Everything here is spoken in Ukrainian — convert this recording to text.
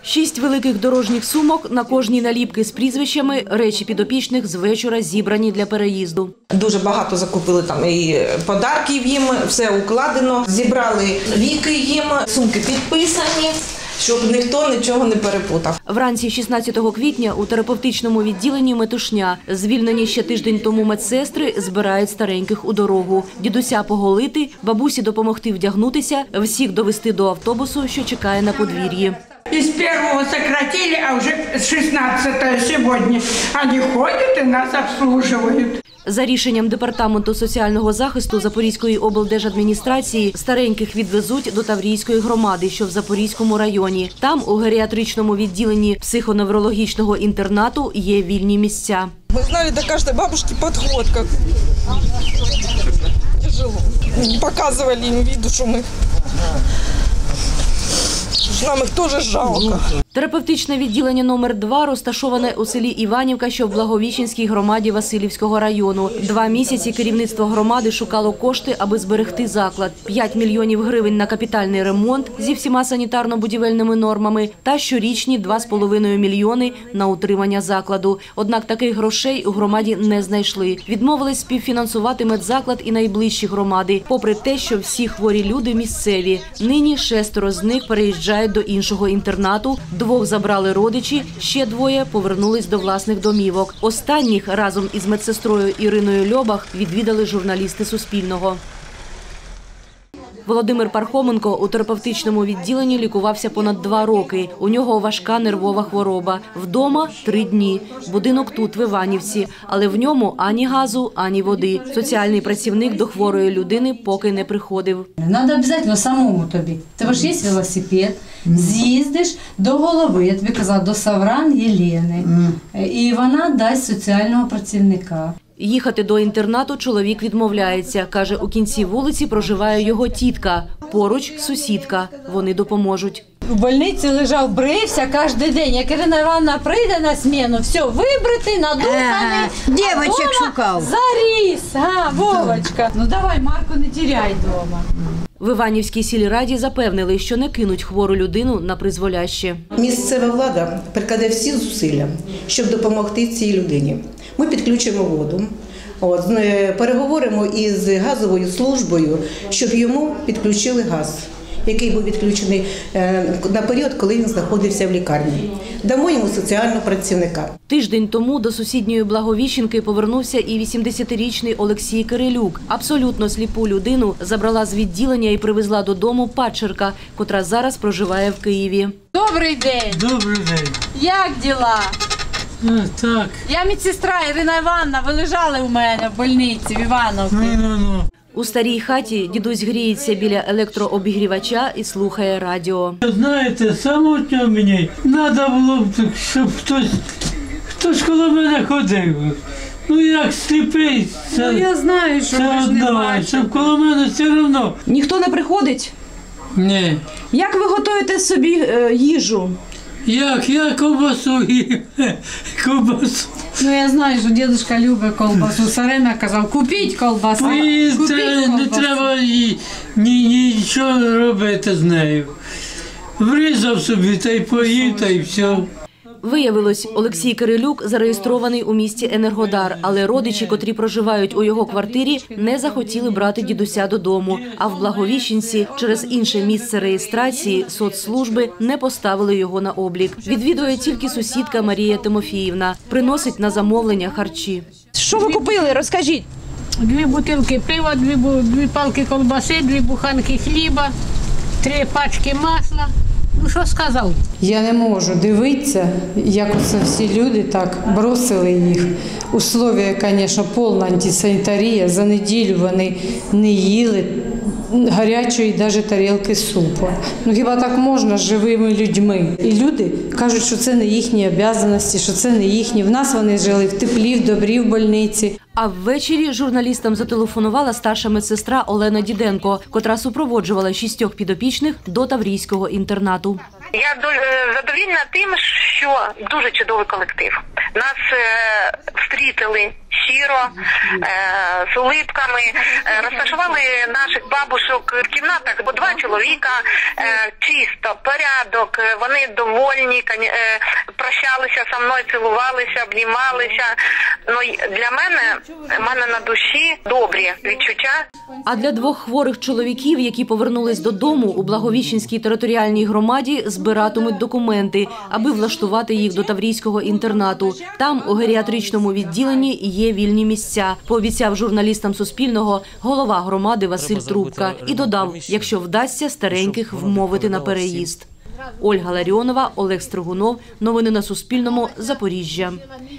6 великих дорожніх сумок, на кожній наліпки з прізвищами, речі підопічних з вечора зібрані для переїзду. Дуже багато закупили там і подарків їм, все укладено. Зібрали ліки їм, сумки підписані, щоб ніхто нічого не перепутав. Вранці 16 квітня у терапевтичному відділенні метушня. Звільнені ще тиждень тому медсестри збирають стареньких у дорогу. Дідуся поголити, бабусі допомогти вдягнутися, всіх довести до автобусу, що чекає на подвір'ї. Из первого сократили, а уже 16-е сегодня. Они ходят и нас обслуживают. За рішенням Департаменту соціального захисту Запорізької облдержадміністрації стареньких відвезуть до Таврійської громади, що в Запорізькому районі. Там у геріатричному відділенні психоневрологічного інтернату є вільні місця. Ми знали до кожної бабушки підход, як тяжело. Показували їм виду, що ми... Нам їх теж жалко. Терапевтичне відділення номер 2 розташоване у селі Іванівка, що в Благовіщенській громаді Василівського району. 2 місяці керівництво громади шукало кошти, аби зберегти заклад. 5 мільйонів гривень на капітальний ремонт зі всіма санітарно-будівельними нормами та щорічні 2,5 мільйони на утримання закладу. Однак таких грошей у громаді не знайшли. Відмовились співфінансувати медзаклад і найближчі громади, попри те, що всі хворі люди місцеві. Нині 6 з них переїжджають до іншого інтернату, 2 забрали родичі, ще 2 повернулись до власних домівок. Останніх разом із медсестрою Іриною Льобах відвідали журналісти Суспільного. Володимир Пархоменко у терапевтичному відділенні лікувався понад 2 роки. У нього важка нервова хвороба. Вдома – 3 дні. Будинок тут, в Іванівці. Але в ньому ані газу, ані води. Соціальний працівник до хворої людини поки не приходив. Треба обов'язково самому тобі. Тебе ж є велосипед, з'їздиш до голови, я тобі казала, до Савран Єлени. І вона дасть соціального працівника. Їхати до інтернату чоловік відмовляється. Каже, у кінці вулиці проживає його тітка. Поруч – сусідка. Вони допоможуть. У больниці лежав, брився кожен день. Як Ірина Івановна прийде на зміну, все, вибритий, надуханий. Дівочок шукав. Заріс, Вовочка. Ну давай, Марко, не тіряй вдома. В Іванівській сільраді запевнили, що не кинуть хвору людину на призволяще. Місцева влада прикладе всі зусилля, щоб допомогти цій людині. Ми підключимо воду, переговоримо із газовою службою, щоб йому підключили газ, який був відключений на період, коли він знаходився в лікарні. Дамо йому соціального працівника. Тиждень тому до сусідньої Благовіщенки повернувся і 80-річний Олексій Кирилюк. Абсолютно сліпу людину забрала з відділення і привезла додому падчерка, котра зараз проживає в Києві. Добрий день. Добрий день. Як діла? Так. Я медсестра Ірина Івановна, ви лежали у мене в больниці в Івановці. У старій хаті дідусь гріється біля електрообігрівача і слухає радіо. Знаєте, самотньо мені треба було, щоб хтось коло мене ходив. Ну як сліпий, Ну я знаю, що ви ж не бачите. щоб коло мене все одно. Ніхто не приходить? Ні. Як ви готуєте собі їжу? Я ковбасу їм. Ковбасу. Ну я знаю, що дідусь любить колбасу. Сарина казав, купіть колбасу. Не треба нічого робити з нею. Врізав собі, та й поїв, та й все. Виявилось, Олексій Кирилюк зареєстрований у місті Енергодар, але родичі, котрі проживають у його квартирі, не захотіли брати дідуся додому. А в Благовіщенці через інше місце реєстрації соцслужби не поставили його на облік. Відвідує тільки сусідка Марія Тимофіївна. Приносить на замовлення харчі. Що ви купили? Розкажіть. 2 бутилки пива, 2 палки колбаси, 2 буханки хліба, 3 пачки масла. Ну, що сказав? Я не можу дивитися, як оце всі люди так бросили їх. Условия, звісно, повна антисанітарія. За неділю вони не їли гарячої навіть тарілки супу. Ну хіба так можна з живими людьми? І люди кажуть, що це не їхні обов'язки, що це не їхні. В нас вони жили в теплі, в добрі, в больниці. А ввечері журналістам зателефонувала старша медсестра Олена Діденко, котра супроводжувала 6 підопічних до Таврійського інтернату. Я задовільна тим, що дуже чудовий колектив. Нас встрітили щиро, з улипками. Розташували наших бабушок в кімнатах, бо 2 чоловіка, чисто, порядок, вони довольні, прощалися зі мною, цілувалися, обнімалися. Ну, для мене на душі добрі відчуття. А для 2 хворих чоловіків, які повернулись додому, у Благовіщенській територіальній громаді збиратимуть документи, аби влаштувати їх до Таврійського інтернату. Там, у геріатричному відділенні, є вільні місця, пообіцяв журналістам Суспільного голова громади Василь Трубка. І додав, якщо вдасться стареньких вмовити на переїзд. Ольга Ларіонова, Олег Стригунов. Новини на Суспільному. Запоріжжя.